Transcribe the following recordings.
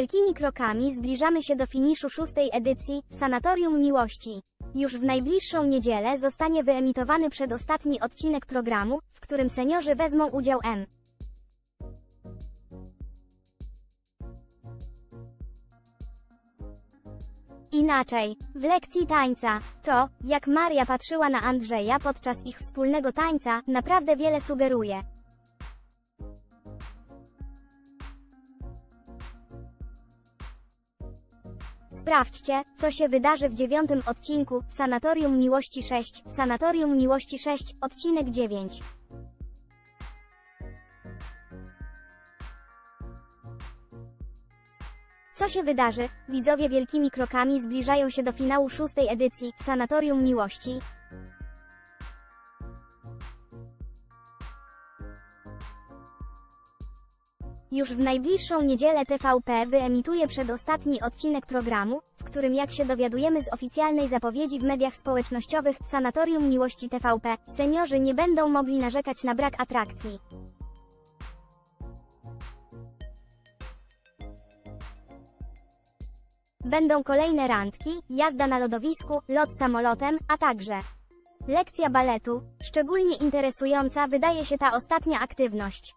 Wielkimi krokami zbliżamy się do finiszu 6. edycji Sanatorium Miłości. Już w najbliższą niedzielę zostanie wyemitowany przedostatni odcinek programu, w którym seniorzy wezmą udział inaczej. W lekcji tańca. To, jak Maria patrzyła na Andrzeja podczas ich wspólnego tańca, naprawdę wiele sugeruje. Sprawdźcie, co się wydarzy w 9. odcinku Sanatorium Miłości 6. Sanatorium Miłości 6, odcinek 9. Co się wydarzy? Widzowie wielkimi krokami zbliżają się do finału 6. edycji Sanatorium Miłości. Już w najbliższą niedzielę TVP wyemituje przedostatni odcinek programu, w którym, jak się dowiadujemy z oficjalnej zapowiedzi w mediach społecznościowych Sanatorium Miłości TVP, seniorzy nie będą mogli narzekać na brak atrakcji. Będą kolejne randki, jazda na lodowisku, lot samolotem, a także lekcja baletu. Szczególnie interesująca wydaje się ta ostatnia aktywność.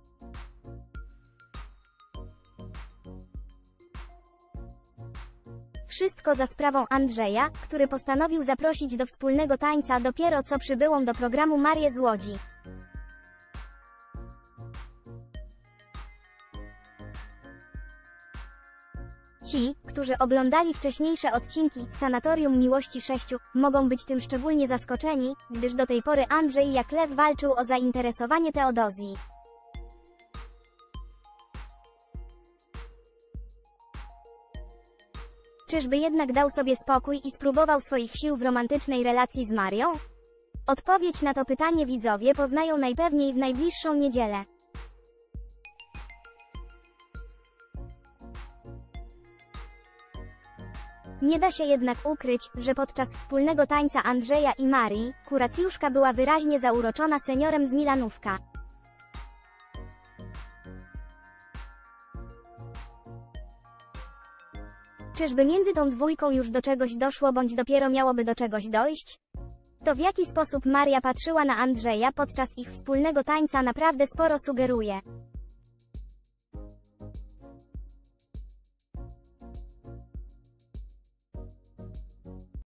Wszystko za sprawą Andrzeja, który postanowił zaprosić do wspólnego tańca dopiero co przybyłą do programu Marię z Łodzi. Ci, którzy oglądali wcześniejsze odcinki Sanatorium Miłości 6, mogą być tym szczególnie zaskoczeni, gdyż do tej pory Andrzej jak lew walczył o zainteresowanie Teodozji. Czyżby jednak dał sobie spokój i spróbował swoich sił w romantycznej relacji z Marią? Odpowiedź na to pytanie widzowie poznają najpewniej w najbliższą niedzielę. Nie da się jednak ukryć, że podczas wspólnego tańca Andrzeja i Marii, kuracjuszka była wyraźnie zauroczona seniorem z Milanówka. Czyżby między tą dwójką już do czegoś doszło bądź dopiero miałoby do czegoś dojść? To w jaki sposób Maria patrzyła na Andrzeja podczas ich wspólnego tańca naprawdę sporo sugeruje.